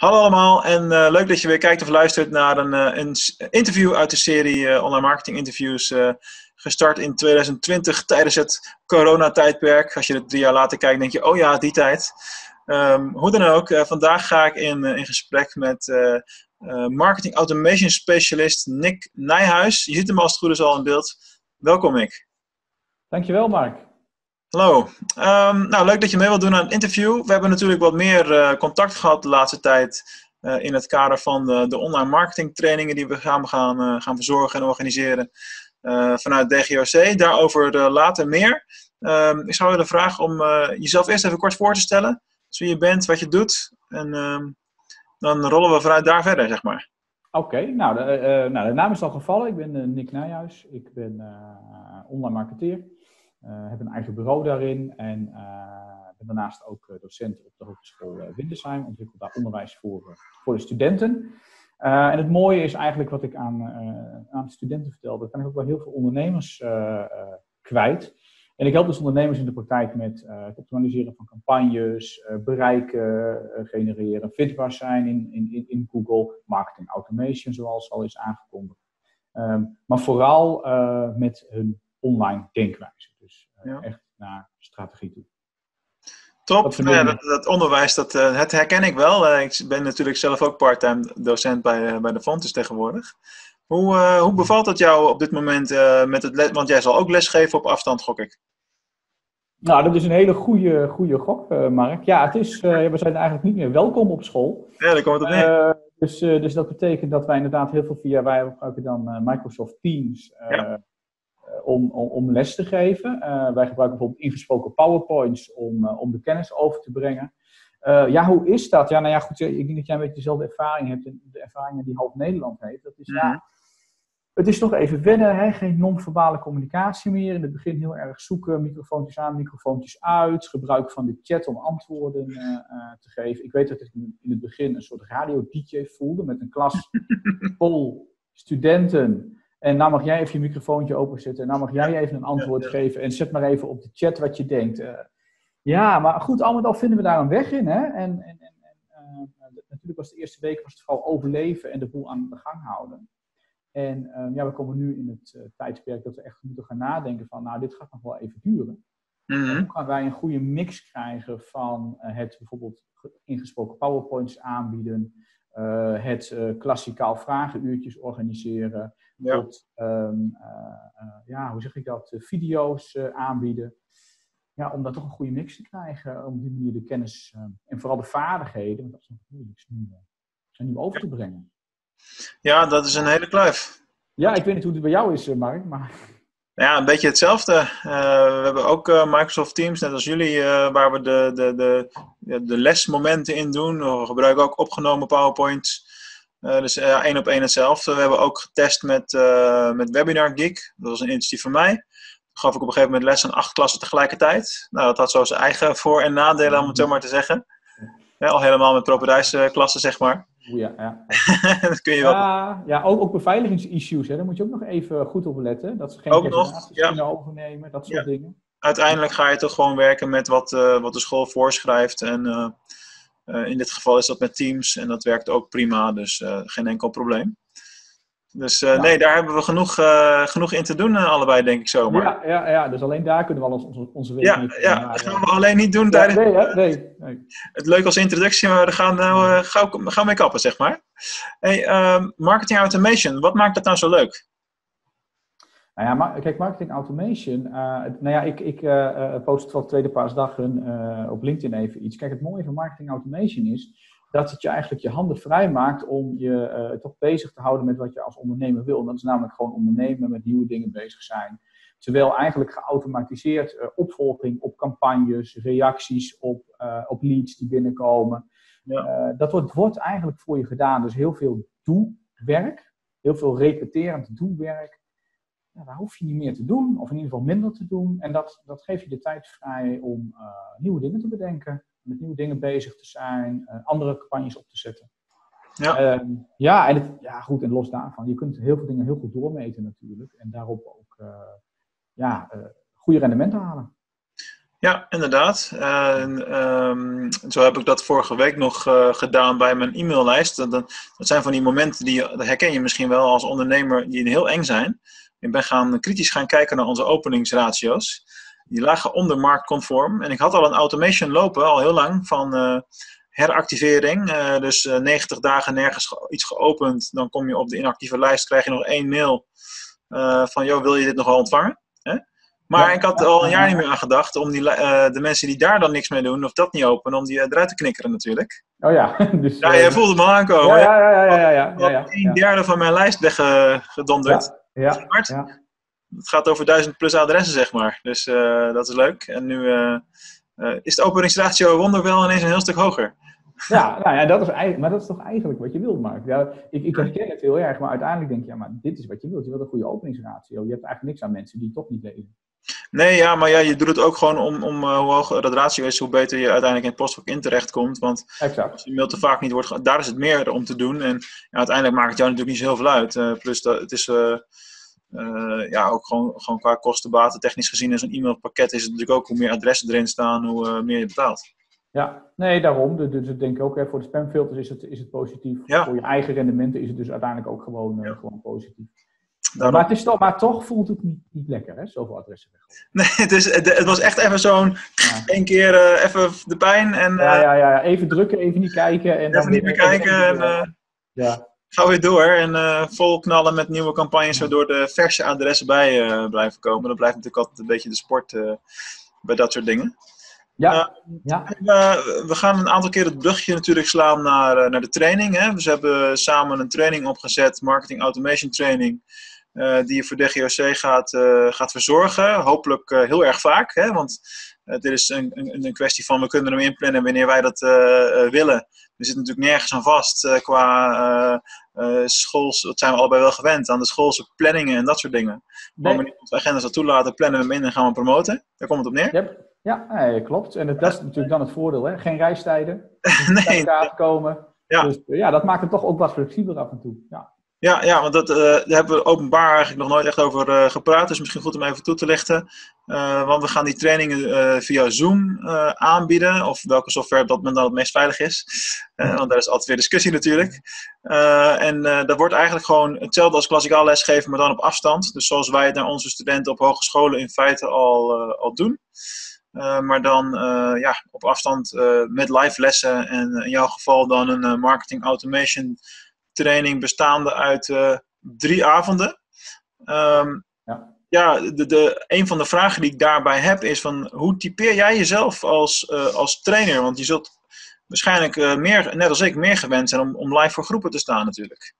Hallo allemaal en leuk dat je weer kijkt of luistert naar een interview uit de serie online marketing interviews gestart in 2020 tijdens het coronatijdperk. Als je het 3 jaar later kijkt denk je, oh ja, die tijd. Hoe dan ook, vandaag ga ik in gesprek met marketing automation specialist Nick Nijhuis. Je ziet hem als het goed is al in beeld. Welkom Nick. Dankjewel Mark. Hallo. Nou, leuk dat je mee wilt doen aan het interview. We hebben natuurlijk wat meer contact gehad de laatste tijd in het kader van de online marketing trainingen die we gaan verzorgen en organiseren vanuit DGOC. Daarover later meer. Ik zou willen vragen om jezelf eerst even kort voor te stellen. Dus wie je bent, wat je doet. En dan rollen we vanuit daar verder, zeg maar. Oké, de naam is al gevallen. Ik ben Nick Nijhuis. Ik ben online marketeer. Heb een eigen bureau daarin en ben daarnaast ook docent op de Hogeschool Windesheim. Ontwikkel daar onderwijs voor de studenten. En het mooie is eigenlijk wat ik aan studenten vertel. Dat kan ik ook wel heel veel ondernemers kwijt. En ik help dus ondernemers in de praktijk met het optimaliseren van campagnes, bereiken genereren, vindbaar zijn in Google, marketing automation zoals al is aangekondigd. Maar vooral met hun online denkwijze. Dus echt naar strategie toe. Top, dat onderwijs, het herken ik wel. Ik ben natuurlijk zelf ook parttime docent bij de Fontes tegenwoordig. Hoe bevalt het jou op dit moment met het les? Want jij zal ook lesgeven op afstand, gok ik. Nou, dat is een hele goede gok, Mark. Ja, we zijn eigenlijk niet meer welkom op school. Ja, daar komt het op neer. Dus dat betekent dat wij inderdaad heel veel wij gebruiken dan Microsoft Teams om les te geven. Wij gebruiken bijvoorbeeld ingesproken PowerPoints om de kennis over te brengen. Hoe is dat? Ja, nou ja, goed, ik denk dat jij een beetje dezelfde ervaring hebt en de ervaringen die half Nederland heeft. Dat is het is toch even wennen, hè? Geen non-verbale communicatie meer. In het begin heel erg zoeken, microfoontjes aan, microfoontjes uit. Gebruik van de chat om antwoorden te geven. Ik weet dat ik in het begin een soort radio-dj voelde met een klas vol studenten. En nou mag jij even je microfoontje openzetten. En nou mag jij even een antwoord geven. En zet maar even op de chat wat je denkt. Maar goed, al met al vinden we daar een weg in. Hè? En natuurlijk was de eerste week het vooral overleven en de boel aan de gang houden. En we komen nu in het tijdperk dat we echt moeten gaan nadenken van, nou, dit gaat nog wel even duren. Hoe gaan wij een goede mix krijgen van het bijvoorbeeld ingesproken PowerPoints aanbieden, het klassikaal vragenuurtjes organiseren, tot, video's aanbieden. Ja, om daar toch een goede mix te krijgen, om op die manier de kennis en vooral de vaardigheden, want dat is nog het moeilijkste, zijn nu over te brengen. Ja, dat is een hele kluif. Ja, ik weet niet hoe het bij jou is, Mark, maar... Ja, een beetje hetzelfde. We hebben ook Microsoft Teams, net als jullie, waar we de lesmomenten in doen. We gebruiken ook opgenomen PowerPoints. Dus 1 op 1 hetzelfde. We hebben ook getest met Webinar Geek. Dat was een initiatief van mij. Toen gaf ik op een gegeven moment les aan 8 klassen tegelijkertijd. Nou, dat had zo zijn eigen voor- en nadelen, om het zo maar te zeggen. Ja, al helemaal met properijsklassen, zeg maar. Ja. Dat kun je wel. Ja, ook beveiligingsissues, hè. Daar moet je ook nog even goed op letten. Dat ze geen presentaties kunnen overnemen, dat soort dingen. Uiteindelijk ga je toch gewoon werken met wat de school voorschrijft. En in dit geval is dat met Teams. En dat werkt ook prima, dus geen enkel probleem. Dus nee, daar hebben we genoeg in te doen, allebei, denk ik zomaar. Ja, dus alleen daar kunnen we al onze week mee. Ja, dat gaan we alleen niet doen tijdens... Nee. Het leuk als introductie, maar we gaan gauw mee kappen, zeg maar. Hey, marketing automation, wat maakt dat nou zo leuk? Nou ja, kijk, marketing automation. Ik post van tweede paasdagen op LinkedIn even iets. Kijk, het mooie van marketing automation is dat het je eigenlijk je handen vrij maakt om je toch bezig te houden met wat je als ondernemer wil. Dat is namelijk gewoon ondernemen, met nieuwe dingen bezig zijn. Terwijl eigenlijk geautomatiseerd opvolging op campagnes, reacties op leads die binnenkomen. Ja. Dat wordt eigenlijk voor je gedaan. Dus heel veel doelwerk, heel veel repeterend doelwerk. Ja, daar hoef je niet meer te doen, of in ieder geval minder te doen. En dat geeft je de tijd vrij om nieuwe dingen te bedenken, met nieuwe dingen bezig te zijn, andere campagnes op te zetten. Ja. En los daarvan, je kunt heel veel dingen heel goed doormeten natuurlijk. En daarop ook goede rendementen halen. Ja, inderdaad. Zo heb ik dat vorige week nog gedaan bij mijn e-maillijst. Dat zijn van die momenten dat herken je misschien wel als ondernemer, die heel eng zijn. Ik ben kritisch gaan kijken naar onze openingsratio's. Die lagen onder marktconform. En ik had al een automation lopen, al heel lang, van heractivering. Dus 90 dagen nergens iets geopend. Dan kom je op de inactieve lijst, krijg je nog 1 mail van, joh, wil je dit nog wel ontvangen? Maar ik had er al een jaar niet meer aan gedacht om de mensen die daar dan niks mee doen, of dat niet openen, om die eruit te knikkeren natuurlijk. Oh ja. Dus, ja, jij voelde me aankomen. Ja. 1/3 van mijn lijst weggedonderd. Ja. Het gaat over 1000 plus adressen, zeg maar. Dus dat is leuk. En nu is de openingsratio wonderwel ineens een heel stuk hoger. Ja, nou ja, dat is toch eigenlijk wat je wilt, Mark. Ja, ik herken het heel erg, maar uiteindelijk denk je, ja, maar dit is wat je wilt. Je wilt een goede openingsratio. Je hebt eigenlijk niks aan mensen die toch niet lezen. Nee, ja, maar ja, je doet het ook gewoon om hoe hoger dat ratio is, hoe beter je uiteindelijk in het postvak in terecht komt. Want als je mail te vaak niet wordt, daar is het meer om te doen. En ja, uiteindelijk maakt het jou natuurlijk niet zo heel veel uit. Plus, het is ook gewoon qua kostenbaten technisch gezien in zo'n e-mailpakket is het natuurlijk ook hoe meer adressen erin staan, hoe meer je betaalt. Ja, nee, daarom. Dus ik denk ook, voor de spamfilters is het positief. Ja. Voor je eigen rendementen is het dus uiteindelijk ook gewoon positief. Maar toch voelt het niet lekker, hè? Zoveel adressen weg. Nee, het was echt even zo'n 1 keer even de pijn. En, ja. Even drukken, even niet kijken. En even niet meer kijken. Ga weer door en vol knallen met nieuwe campagnes, waardoor de verse adressen bij blijven komen. Dat blijft natuurlijk altijd een beetje de sport bij dat soort dingen. We gaan een aantal keer het brugje natuurlijk slaan naar de training. Hè? Dus we hebben samen een training opgezet, marketing automation training, die je voor DGOC gaat verzorgen. Hopelijk heel erg vaak, hè? Want dit is een kwestie van we kunnen hem inplannen wanneer wij dat willen. We zitten natuurlijk nergens aan vast qua schools, dat zijn we allebei wel gewend, aan de schoolse planningen en dat soort dingen. Maar wanneer onze agendas dat toelaten, plannen we hem in en gaan we promoten. Daar komt het op neer. Yep. Ja, klopt. En dat is natuurlijk dan het voordeel, hè? Geen reistijden, bij elkaar komen. Ja. Dus dat maakt het toch ook wat flexibeler af en toe. Ja, want daar hebben we openbaar eigenlijk nog nooit echt over gepraat. Dus misschien goed om even toe te lichten. Want we gaan die trainingen via Zoom aanbieden. Of welke software dat men dan het meest veilig is. Want daar is altijd weer discussie natuurlijk. Dat wordt eigenlijk gewoon hetzelfde als klassikaal lesgeven, maar dan op afstand. Dus zoals wij het naar onze studenten op hogescholen in feite al doen. Maar dan op afstand met live lessen. En in jouw geval dan een marketing automation training bestaande uit 3 avonden. Een van de vragen die ik daarbij heb is van hoe typeer jij jezelf als trainer? Want je zult waarschijnlijk net als ik, meer gewend zijn om live voor groepen te staan natuurlijk.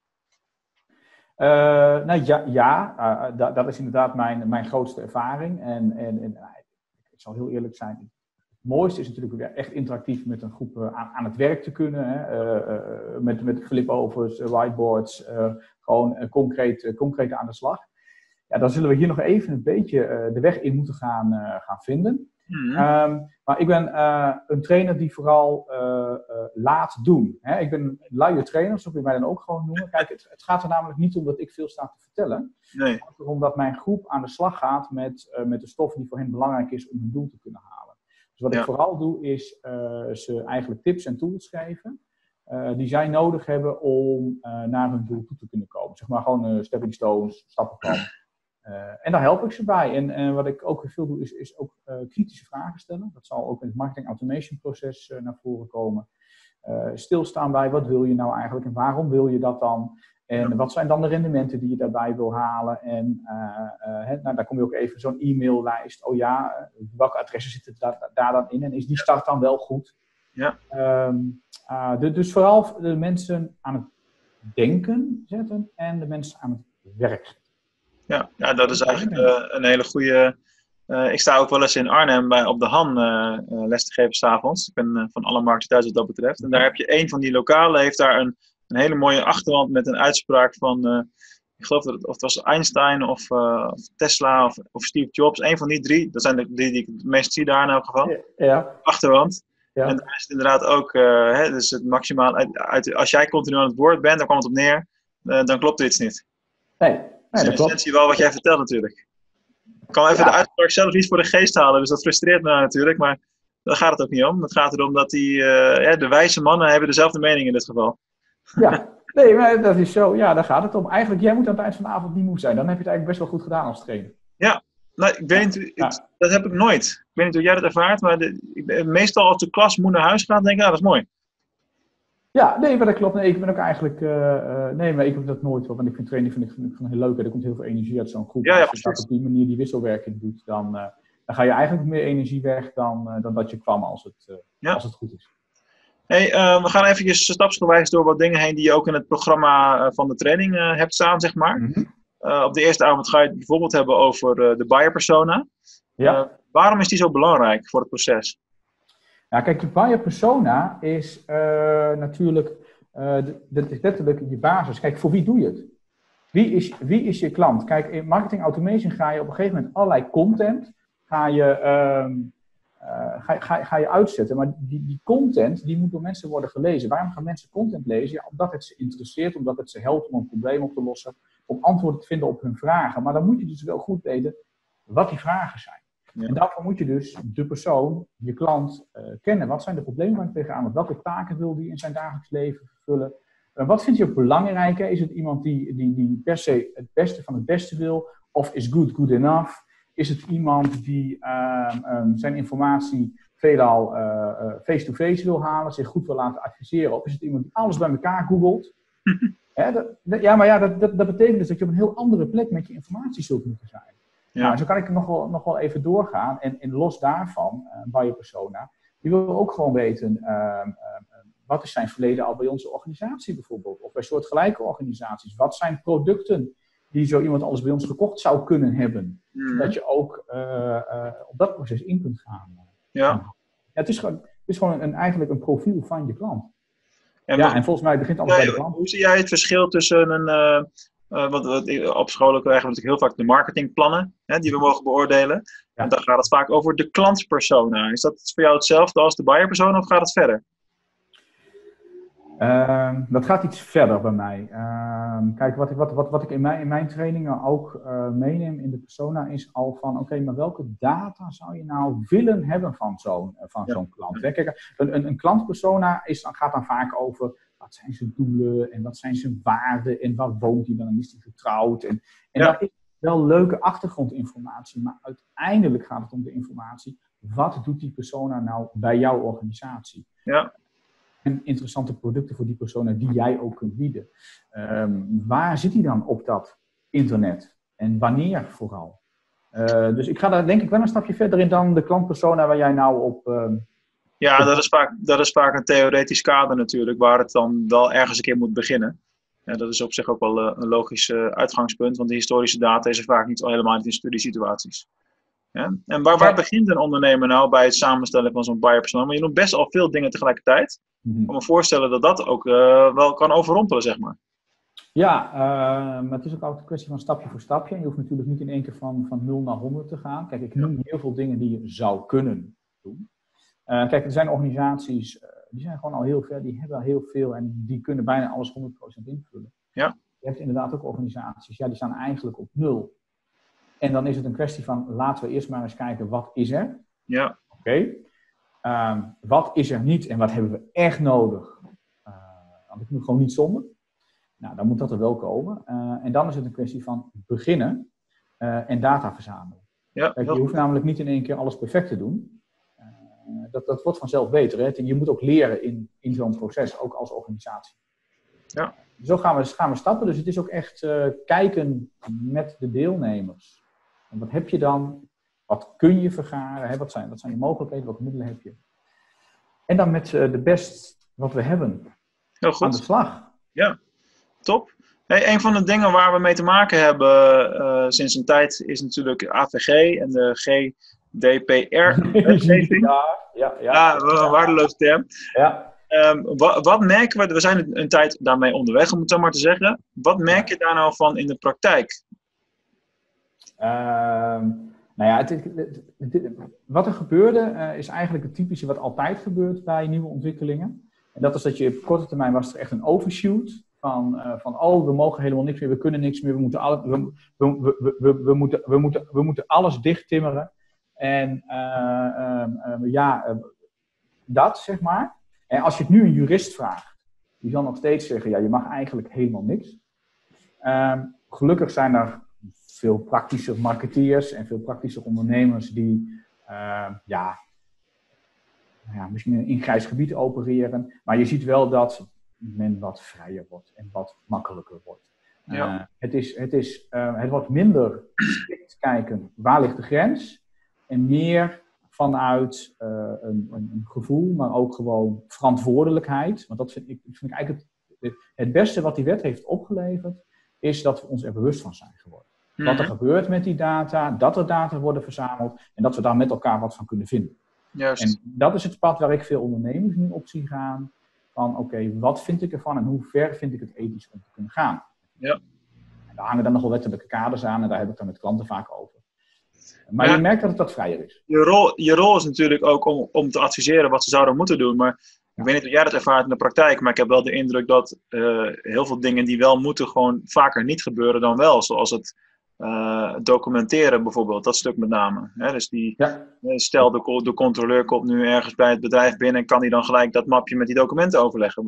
Dat is inderdaad mijn grootste ervaring. En ik zal heel eerlijk zijn. Het mooiste is natuurlijk weer echt interactief met een groep aan het werk te kunnen. Hè? Met flipovers, whiteboards, gewoon concreet aan de slag. Ja, dan zullen we hier nog even een beetje de weg in moeten gaan vinden. Mm-hmm. Maar ik ben een trainer die vooral laat doen. Hè? Ik ben een luie trainer, zo kun je mij dan ook gewoon noemen. Kijk, het gaat er namelijk niet om dat ik veel sta te vertellen. Nee. Het gaat erom dat mijn groep aan de slag gaat met de stof die voor hen belangrijk is om hun doel te kunnen halen. Dus wat ik vooral doe is ze eigenlijk tips en tools geven die zij nodig hebben om naar hun doel toe te kunnen komen. Zeg maar gewoon stepping stones, stappenplan. En daar help ik ze bij. En wat ik ook weer veel doe is ook kritische vragen stellen. Dat zal ook in het marketing automation proces naar voren komen. Stilstaan bij wat wil je nou eigenlijk en waarom wil je dat dan? En wat zijn dan de rendementen die je daarbij wil halen? En daar kom je ook even zo'n e-maillijst. Oh ja, welke adressen zitten daar dan in? En is die start dan wel goed? Ja. Dus vooral de mensen aan het denken zetten en de mensen aan het werk zetten. Ja, dat is eigenlijk een hele goede. Ik sta ook wel eens in Arnhem op de Han les te geven 's avonds. Ik ben van alle markten thuis wat dat betreft. En daar heb je een van die lokalen, heeft daar een hele mooie achterwand met een uitspraak van, ik geloof dat het was Einstein of Tesla of Steve Jobs. Een van die 3, dat zijn de 3 die ik het meest zie daar in elk geval. Ja. Achterwand. Ja. En daar is het inderdaad ook, dus het maximaal, als jij continu aan het woord bent, dan kwam het op neer, dan klopt er iets niet. Nee, dat klopt. Dat is wel wat jij vertelt natuurlijk. kan even de uitspraak zelf niet voor de geest halen, dus dat frustreert me natuurlijk. Maar daar gaat het ook niet om. Het gaat erom dat de wijze mannen hebben dezelfde mening in dit geval. Ja, nee, maar dat is zo. Ja, daar gaat het om. Eigenlijk, jij moet aan het eind van de avond niet moe zijn. Dan heb je het eigenlijk best wel goed gedaan als trainer. Ja, nou, ik weet niet, dat heb ik nooit. Ik weet niet hoe jij dat ervaart, maar meestal als de klas moe naar huis gaat, denk ik, dat is mooi. Ja, nee, maar dat klopt. Nee, ik ben ook eigenlijk... nee, maar ik heb dat nooit. Want ik vind training gewoon heel leuk. Er komt heel veel energie uit zo'n groep. Ja, als je dat op die manier die wisselwerking doet, dan ga je eigenlijk meer energie weg dan dat je kwam als het goed is. Hey, we gaan eventjes stapsgewijs door wat dingen heen die je ook in het programma van de training hebt staan, zeg maar. Mm-hmm. Op de eerste avond ga je het bijvoorbeeld hebben over de buyer persona. Ja. Waarom is die zo belangrijk voor het proces? Ja, kijk, de buyer persona is natuurlijk dat is letterlijk je basis. Kijk, voor wie doe je het? Wie is je klant? Kijk, in marketing automation ga je op een gegeven moment allerlei content ga je uitzetten. Maar die content die moet door mensen worden gelezen. Waarom gaan mensen content lezen? Ja, omdat het ze interesseert, omdat het ze helpt om een probleem op te lossen, om antwoorden te vinden op hun vragen. Maar dan moet je dus wel goed weten wat die vragen zijn. Ja. En daarvoor moet je dus de persoon, je klant, kennen. Wat zijn de problemen waar hij tegenaan loopt? Welke taken wil hij in zijn dagelijks leven vervullen? Wat vindt hij ook belangrijk? Is het iemand die per se het beste van het beste wil? Of is good enough? Is het iemand die zijn informatie veelal face-to-face wil halen, zich goed wil laten adviseren? Of is het iemand die alles bij elkaar googelt? Dat betekent dus dat je op een heel andere plek met je informatie zult moeten zijn. Ja. Nou, zo kan ik nog wel even doorgaan. En los daarvan, buyer persona, die wil ook gewoon weten, wat is zijn verleden al bij onze organisatie bijvoorbeeld? Of bij soortgelijke organisaties. Wat zijn producten die zo iemand alles bij ons gekocht zou kunnen hebben? Zodat je ook op dat proces in kunt gaan. Ja, het is gewoon eigenlijk een profiel van je klant. En volgens mij begint alles bij de klant. Hoe zie jij het verschil tussen want op scholen krijgen we natuurlijk heel vaak de marketingplannen die we mogen beoordelen. Ja. En dan gaat het vaak over de klantpersona. Is dat voor jou hetzelfde als de buyer persona of gaat het verder? Dat gaat iets verder bij mij. Kijk, wat ik in mijn trainingen ook meeneem in de persona is al van, oké, maar welke data zou je nou willen hebben van zo'n klant? Hè? Kijk, een klantpersona gaat dan vaak over wat zijn zijn doelen en wat zijn zijn waarden en waar woont hij dan en is hij getrouwd. En dat is wel leuke achtergrondinformatie, maar uiteindelijk gaat het om de informatie. Wat doet die persona nou bij jouw organisatie? Ja. En interessante producten voor die persona die jij ook kunt bieden. Waar zit hij dan op dat internet? En wanneer vooral? Dus ik ga daar denk ik wel een stapje verder in dan de klantpersona waar jij nou op... dat is vaak een theoretisch kader natuurlijk, waar het dan wel ergens een keer moet beginnen. Ja, dat is op zich ook wel een logisch uitgangspunt, want de historische data is er vaak helemaal niet in studiesituaties. Ja? En waar begint een ondernemer nou bij het samenstellen van zo'n buyer persona? Want je doet best al veel dingen tegelijkertijd. Ik kan me voorstellen dat dat ook wel kan overrompelen, zeg maar. Ja, maar het is ook altijd een kwestie van stapje voor stapje. En je hoeft natuurlijk niet in één keer van 0 naar 100 te gaan. Kijk, ik noem heel veel dingen die je zou kunnen doen. Kijk, er zijn organisaties, die zijn gewoon al heel ver, die hebben al heel veel en die kunnen bijna alles 100% invullen. Ja. Je hebt inderdaad ook organisaties, die staan eigenlijk op 0. En dan is het een kwestie van, laten we eerst maar eens kijken, wat is er? Ja. Oké. Wat is er niet en wat hebben we echt nodig? Want ik moet gewoon niet zonder. Nou, dan moet dat er wel komen. En dan is het een kwestie van beginnen en data verzamelen. Ja, kijk, je hoeft namelijk niet in één keer alles perfect te doen. Dat wordt vanzelf beter. Hè? Je moet ook leren in zo'n proces, ook als organisatie. Ja. Zo gaan we stappen. Dus het is ook echt kijken met de deelnemers. En wat heb je dan? Wat kun je vergaren? Hè? Wat zijn je mogelijkheden? Welke middelen heb je? En dan met de best wat we hebben. Heel goed. Aan de slag. Ja, top. Hey, een van de dingen waar we mee te maken hebben sinds een tijd is natuurlijk AVG en de GDPR-wetgeving. Ja, een waardeloze term. Ja. Wat merken we zijn een tijd daarmee onderweg, om het zo maar te zeggen. Wat merk je daar nou van in de praktijk? Wat er gebeurde is eigenlijk het typische wat altijd gebeurt bij nieuwe ontwikkelingen. En dat is dat je op korte termijn was er echt een overshoot. we mogen helemaal niks meer, we kunnen niks meer, we moeten alles dichttimmeren. En dat, zeg maar. En als je het nu een jurist vraagt, die zal nog steeds zeggen, ja, je mag eigenlijk helemaal niks. Gelukkig zijn er veel praktische marketeers en veel praktische ondernemers die misschien in een grijs gebied opereren. Maar je ziet wel dat men wat vrijer wordt en wat makkelijker wordt. Ja. Het wordt minder strikt kijken, waar ligt de grens? En meer vanuit een gevoel, maar ook gewoon verantwoordelijkheid. Want dat vind ik eigenlijk het beste wat die wet heeft opgeleverd, is dat we ons er bewust van zijn geworden. Wat er gebeurt met die data, dat er data worden verzameld en dat we daar met elkaar wat van kunnen vinden. Juist. En dat is het pad waar ik veel ondernemers nu op zie gaan. Van oké, wat vind ik ervan en hoe ver vind ik het ethisch om te kunnen gaan? Ja. En daar hangen dan nog wel wettelijke kaders aan en daar heb ik dan met klanten vaak over. Maar je merkt dat het wat vrijer is. Je rol is natuurlijk ook om te adviseren wat ze zouden moeten doen. Maar ik weet niet of jij dat ervaart in de praktijk, maar ik heb wel de indruk dat heel veel dingen die wel moeten gewoon vaker niet gebeuren dan wel. Zoals het documenteren bijvoorbeeld, dat stuk met name. Hè? Dus stel de controleur komt nu ergens bij het bedrijf binnen en kan hij dan gelijk dat mapje met die documenten overleggen.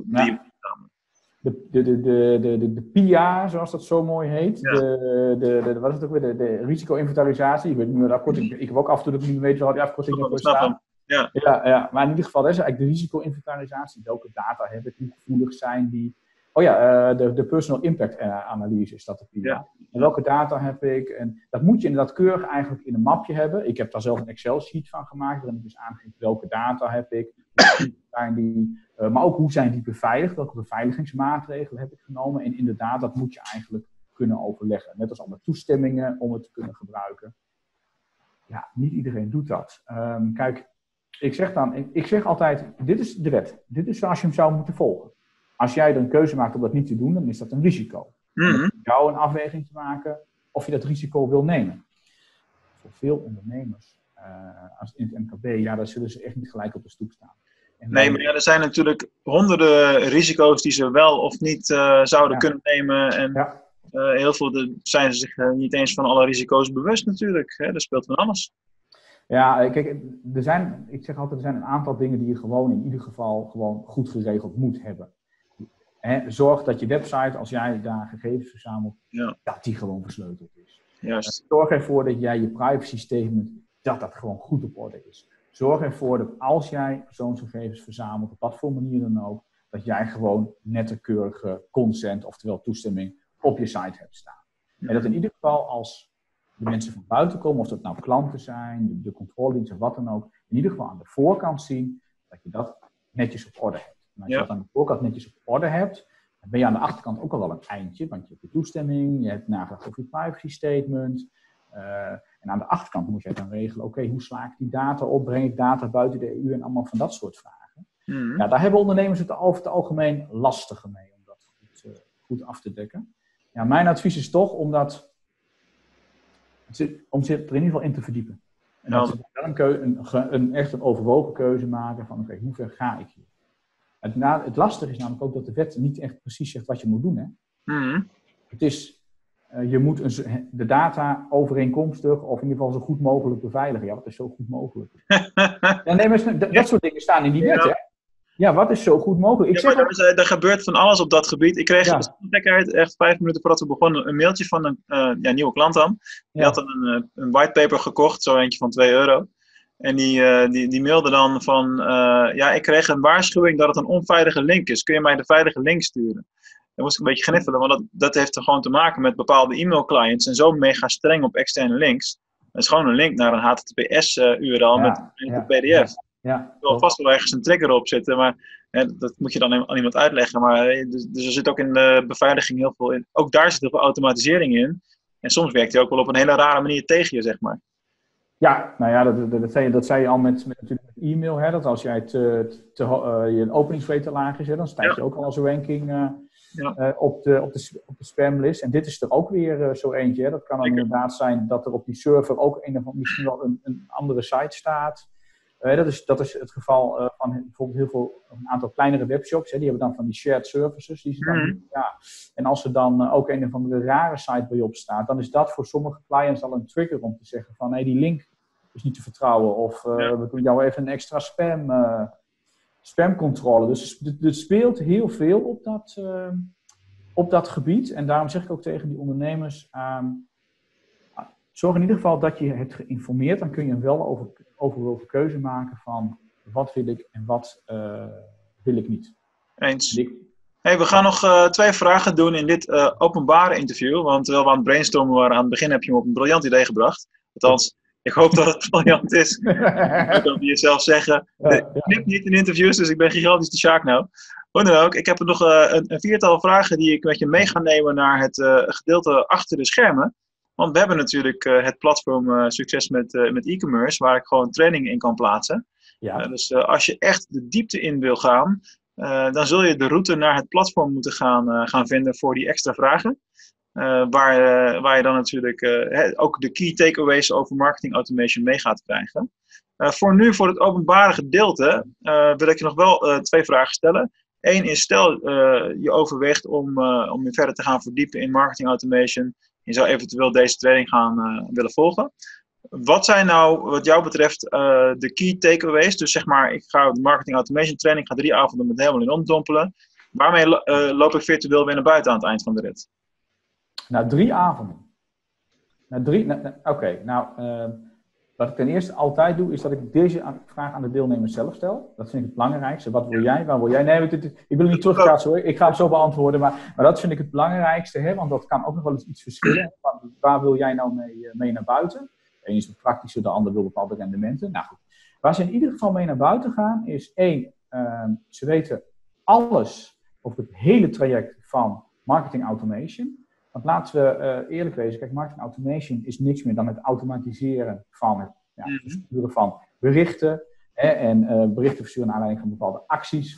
De PIA, zoals dat zo mooi heet. Ja. Wat is het ook weer? De risico-inventarisatie. Ik weet niet meer de afkorting. Ik heb ook af en toe dat ik niet meer weet waar die afkorting ervoor staat. Ja. Maar in ieder geval, dat is eigenlijk de risico-inventarisatie. Welke data heb ik, hoe gevoelig zijn die? De personal impact analyse is dat de PIA. Ja. En welke data heb ik? En dat moet je inderdaad keurig eigenlijk in een mapje hebben. Ik heb daar zelf een Excel-sheet van gemaakt, waarin ik dus aangeef welke data heb ik, zijn die, maar ook hoe zijn die beveiligd, welke beveiligingsmaatregelen heb ik genomen. En inderdaad, dat moet je eigenlijk kunnen overleggen. Net als alle toestemmingen om het te kunnen gebruiken. Ja, niet iedereen doet dat. Kijk, ik zeg altijd, dit is de wet. Dit is zoals je hem zou moeten volgen. Als jij er een keuze maakt om dat niet te doen, dan is dat een risico. Voor jou een afweging te maken of je dat risico wil nemen. Voor veel ondernemers, als in het MKB, daar zullen ze echt niet gelijk op de stoep staan. Nee, maar er zijn natuurlijk honderden risico's die ze wel of niet zouden kunnen nemen. En heel veel zijn ze zich niet eens van alle risico's bewust natuurlijk. Hè? Dat speelt van alles. Ja, kijk, ik zeg altijd, er zijn een aantal dingen die je gewoon in ieder geval gewoon goed geregeld moet hebben. Zorg dat je website, als jij daar gegevens verzamelt, dat die gewoon versleuteld is. Juist. Zorg ervoor dat jij je privacy statement, dat gewoon goed op orde is. Zorg ervoor dat als jij persoonsgegevens verzamelt, op wat voor manier dan ook, dat jij gewoon nettekeurige consent, oftewel toestemming, op je site hebt staan. En dat in ieder geval als de mensen van buiten komen, of dat nou klanten zijn, de controledienst of wat dan ook, in ieder geval aan de voorkant zien dat je dat netjes op orde hebt. En als je dat aan de voorkant netjes op orde hebt, dan ben je aan de achterkant ook al wel een eindje, want je hebt je toestemming, je hebt nagedacht over je privacy statement. En aan de achterkant moet je dan regelen, oké, hoe sla ik die data op, breng ik data buiten de EU en allemaal van dat soort vragen. Ja, daar hebben ondernemers het over het algemeen lastiger mee om dat goed af te dekken. Ja, mijn advies is toch om zich er in ieder geval in te verdiepen. En dat ze dan echt een overwogen keuze maken van, oké, hoe ver ga ik hier? Het lastige is namelijk ook dat de wet niet echt precies zegt wat je moet doen. Hè? Het is, je moet de data overeenkomstig of in ieder geval zo goed mogelijk beveiligen. Ja, wat is zo goed mogelijk? Dat soort dingen staan in die wet, hè? Ja, wat is zo goed mogelijk? Er gebeurt van alles op dat gebied. Ik kreeg echt 5 minuten voordat we begonnen een mailtje van een nieuwe klant dan. Die had een whitepaper gekocht, zo eentje van €2. En die mailde dan van, ik kreeg een waarschuwing dat het een onveilige link is. Kun je mij de veilige link sturen? Dan moest ik een beetje gniffelen, want dat heeft er gewoon te maken met bepaalde e-mailclients. En zo mega streng op externe links. Dat is gewoon een link naar een HTTPS-URL met een PDF. Er wil vast wel ergens een trigger op zitten, maar dat moet je dan aan iemand uitleggen. Maar, dus er zit ook in de beveiliging heel veel in. Ook daar zit heel veel automatisering in. En soms werkt die ook wel op een hele rare manier tegen je, zeg maar. Ja, nou ja, dat zei je al met e-mail. Hè, dat als jij je openingsrate te laag is, dan stijg je ook al als ranking op de spamlist. En dit is er ook weer zo eentje. Hè. Dat kan dan inderdaad zijn dat er op die server ook misschien wel een andere site staat. Dat is het geval van bijvoorbeeld een aantal kleinere webshops. Hè, die hebben dan van die shared services. Die ze dan doen, ja. En als er dan ook een of andere rare site bij je op staat, dan is dat voor sommige clients al een trigger om te zeggen van die link is niet te vertrouwen. Of we doen jou even een extra spamcontrole. Dus er speelt heel veel op dat gebied. En daarom zeg ik ook tegen die ondernemers, zorg in ieder geval dat je hebt geïnformeerd. Dan kun je wel over keuze maken van wat wil ik en wat wil ik niet. Eens. Hey, we gaan nog 2 vragen doen in dit openbare interview. Want terwijl we aan het brainstormen waren aan het begin, heb je me op een briljant idee gebracht. Althans, ik hoop dat het briljant is. Dat kan je jezelf zeggen. Ik knip niet in interviews, dus ik ben gigantisch de Sjaak nou. Hoe dan ook, ik heb nog een 4-tal vragen die ik met je mee ga nemen naar het gedeelte achter de schermen. Want we hebben natuurlijk het platform Succes met e-commerce, waar ik gewoon trainingen in kan plaatsen. Ja. Dus als je echt de diepte in wil gaan, dan zul je de route naar het platform moeten gaan vinden voor die extra vragen. Waar je dan natuurlijk ook de key takeaways over marketing automation mee gaat krijgen. Voor nu, voor het openbare gedeelte, wil ik je nog wel 2 vragen stellen. Eén is, stel je overweegt om je verder te gaan verdiepen in marketing automation. Je zou eventueel deze training gaan willen volgen. Wat zijn nou, wat jou betreft, de key takeaways? Dus zeg maar, ik ga de marketing automation training, ik ga 3 avonden met helemaal in omdompelen. Waarmee loop ik virtueel weer naar buiten aan het eind van de rit? Nou, 3 avonden. Oké. Wat ik ten eerste altijd doe, is dat ik deze vraag aan de deelnemers zelf stel. Dat vind ik het belangrijkste. Wat wil jij? Waar wil jij? Nee, ik wil niet terugkaatsen hoor. Ik ga het zo beantwoorden. Maar dat vind ik het belangrijkste. Hè? Want dat kan ook nog wel eens iets verschillen. Waar wil jij nou mee naar buiten? De een is wat praktischer, de ander wil bepaalde rendementen. Nou goed. Waar ze in ieder geval mee naar buiten gaan, is 1. Ze weten alles over het hele traject van marketing automation. Want laten we eerlijk wezen, kijk, marketing automation is niks meer dan het automatiseren van het versturen van berichten. En berichten versturen naar aanleiding van bepaalde acties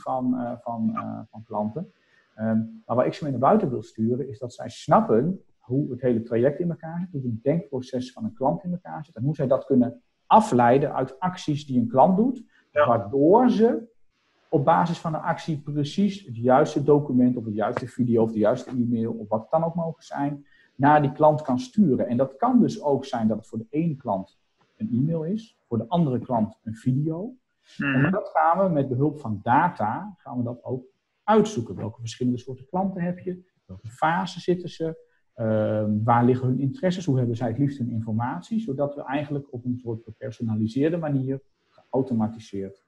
van klanten. Maar waar ik ze mee naar buiten wil sturen, is dat zij snappen hoe het hele traject in elkaar zit, hoe het denkproces van een klant in elkaar zit. En hoe zij dat kunnen afleiden uit acties die een klant doet, waardoor ze op basis van de actie precies het juiste document of het juiste video of de juiste e-mail of wat het dan ook mogen zijn, naar die klant kan sturen. En dat kan dus ook zijn dat het voor de ene klant een e-mail is, voor de andere klant een video. En dat gaan we met behulp van data, gaan we dat ook uitzoeken. Welke verschillende soorten klanten heb je? Welke fase zitten ze? Waar liggen hun interesses? Hoe hebben zij het liefst hun informatie? Zodat we eigenlijk op een soort gepersonaliseerde manier, geautomatiseerd,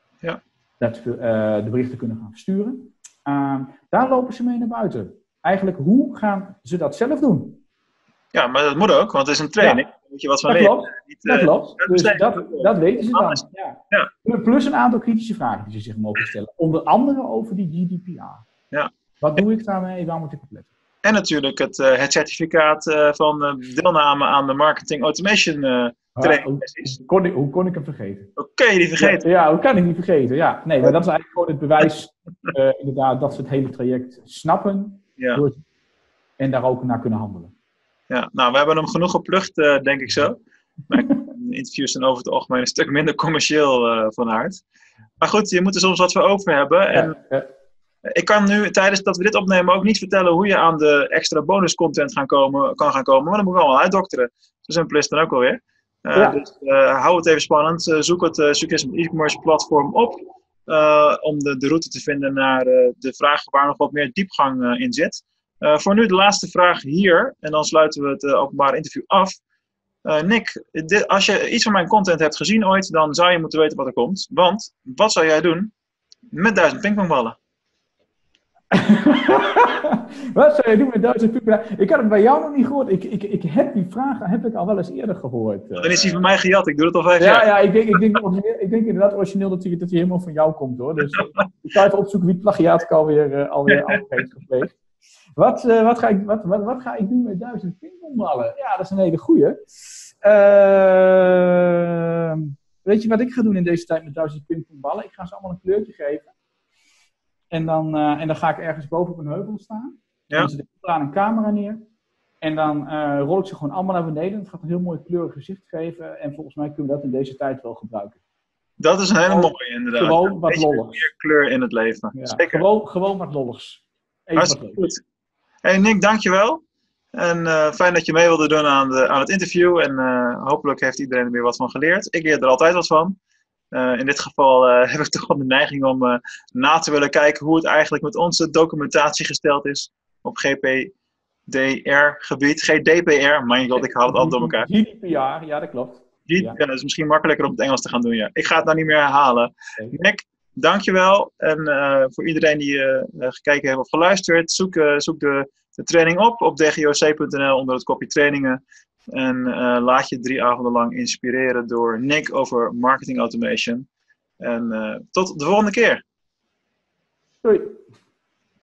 dat we de berichten kunnen gaan versturen. Daar lopen ze mee naar buiten. Eigenlijk, hoe gaan ze dat zelf doen? Ja, maar dat moet ook, want het is een training. Daar moet je wat van leren. Dat klopt. Dus dat weten ze dan. Ja. Plus een aantal kritische vragen die ze zich mogen stellen. Onder andere over die GDPR. Ja. Wat doe ik daarmee? Waar moet ik op letten? En natuurlijk het certificaat van deelname aan de marketing automation training. Hoe kon ik hem vergeten? Hoe kan je die vergeten? Ja, hoe kan ik die vergeten? Ja, nee, maar dat is eigenlijk gewoon het bewijs inderdaad dat ze het hele traject snappen en daar ook naar kunnen handelen. Ja, nou, we hebben hem genoeg geplukt, denk ik zo. De interviews zijn over het algemeen een stuk minder commercieel van aard. Maar goed, je moet er soms wat voor over hebben. En ik kan nu, tijdens dat we dit opnemen, ook niet vertellen hoe je aan de extra bonuscontent kan gaan komen. Maar dat moet ik allemaal uitdokteren. Zo simpel is het dan ook alweer. Dus hou het even spannend. Zoek het Succes met e-commerce platform op. Om de route te vinden naar de vraag waar nog wat meer diepgang in zit. Voor nu de laatste vraag hier. En dan sluiten we het openbare interview af. Nick, als je iets van mijn content hebt gezien ooit, dan zou je moeten weten wat er komt. Want, wat zou jij doen met 1000 pingpongballen? Wat zou je doen met 1000 pingpongballen? Ik had het bij jou nog niet gehoord. Ik heb die vraag al wel eens eerder gehoord. Dan is die van mij gejat. Ik doe het al 5 jaar. Ja, ik denk inderdaad origineel dat hij helemaal van jou komt, hoor. Dus ik ga even opzoeken wie het plagiaat alweer heeft gepleegd. Wat ga ik doen met 1000 pingpongballen? Ja, dat is een hele goeie. Weet je wat ik ga doen in deze tijd met 1000 pingpongballen? Ik ga ze allemaal een kleurtje geven. En dan ga ik ergens boven op een heuvel staan. Ja. Dan zet ik daar een camera neer. En dan rol ik ze gewoon allemaal naar beneden. Het gaat een heel mooi kleurig gezicht geven. En volgens mij kunnen we dat in deze tijd wel gebruiken. Dat is een hele mooie, inderdaad. Gewoon wat lolligs. Meer kleur in het leven. Ja, Zeker. Gewoon wat lolligs. Hartstikke goed. Hey Nick, dankjewel. En fijn dat je mee wilde doen aan het interview. En hopelijk heeft iedereen er weer wat van geleerd. Ik leer er altijd wat van. In dit geval heb ik toch wel de neiging om na te willen kijken hoe het eigenlijk met onze documentatie gesteld is op GPDR-gebied. GDPR, mijn god, ik haal het altijd door elkaar. GDPR, ja, dat klopt. Ja, dat is misschien makkelijker om het Engels te gaan doen, ja. Ik ga het nou niet meer herhalen. Nick, dankjewel. En voor iedereen die gekeken heeft of geluisterd, zoek de training op dgoc.nl onder het kopje trainingen. En laat je 3 avonden lang inspireren door Nick over marketing automation. En tot de volgende keer. Doei.